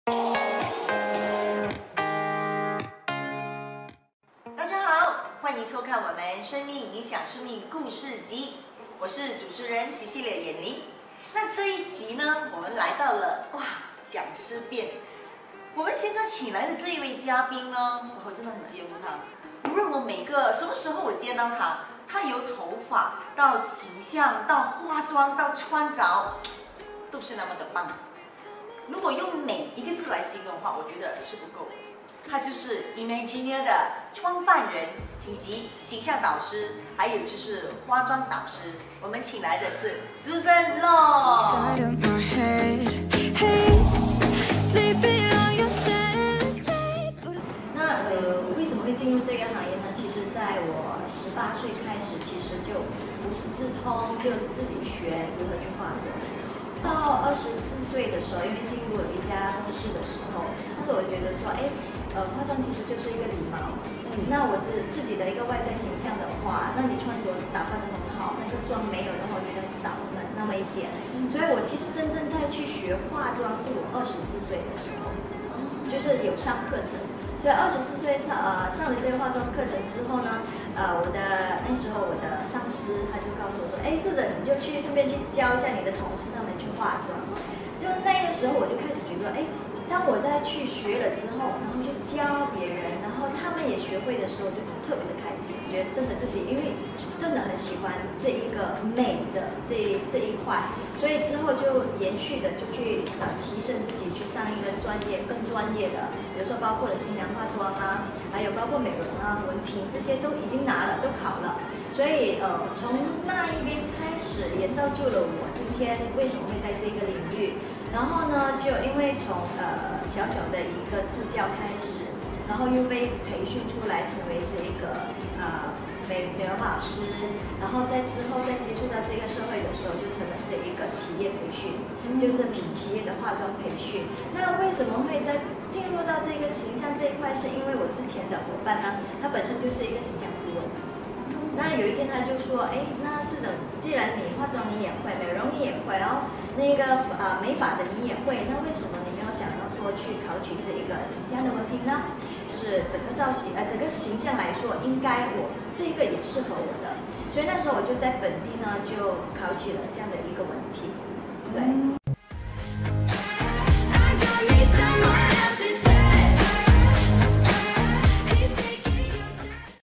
大家好，欢迎收看我们《生命影响生命故事集》，我是主持人西西里眼妮。那这一集呢，我们来到了讲师变。我们现在请来的这一位嘉宾呢，我真的很羡慕他。无论我什么时候我见到他，他由头发到形象到化妆到穿着，都是那么的棒。如果用美一个字来形容的话，我觉得是不够。他就是 Imagineer 的创办人以及形象导师，还有就是化妆导师。我们请来的是 Susan Law。 那为什么会进入这个行业呢？其实在我18岁开始，其实就无师自通，就自己学如何去化妆。到24岁的时候，因为进入了一家公司的时候，那时候我觉得说，化妆其实就是一个礼貌。那我自己的一个外在形象的话，那你穿着打扮得很好，那个妆没有的话，我觉得少了那么一点。所以我其实真正在去学化妆，是我24岁的时候，就是有上课程。所以24岁上了这个化妆课程之后呢，那时候我的上司他就告诉我说，试着你就顺便去教一下你的同事他们去化妆。就那个时候我就开始觉得，当我在去学了之后，然后去教别人，然后他们也学会的时候，就特别的开心。觉得真的自己，因为真的很喜欢这一个美的这一块，所以之后就延续的就去提升自己，去上一个更专业的，比如说包括了新娘化妆啊，还有包括美容啊、文凭这些都已经拿了，都考了。所以从那一边开始，也造就了我今天为什么会在这个领域。然后呢，就因为从小小的一个助教开始，然后又被培训出来成为这个美容老师，然后之后再接触到这个社会的时候，就成了这一个企业培训，就是企业的化妆培训。那为什么会在进入到这个形象这一块？是因为我之前的伙伴呢，他本身就是一个形象顾问。那有一天他就说，那是的，既然你化妆你也会，美容你也会，然后那个美发的你也会，那为什么你没有想要说去考取这一个形象的文凭呢？就是整个造型，整个形象来说，应该我这个也适合我的，所以那时候我就在本地呢就考取了这样的一个文凭，对。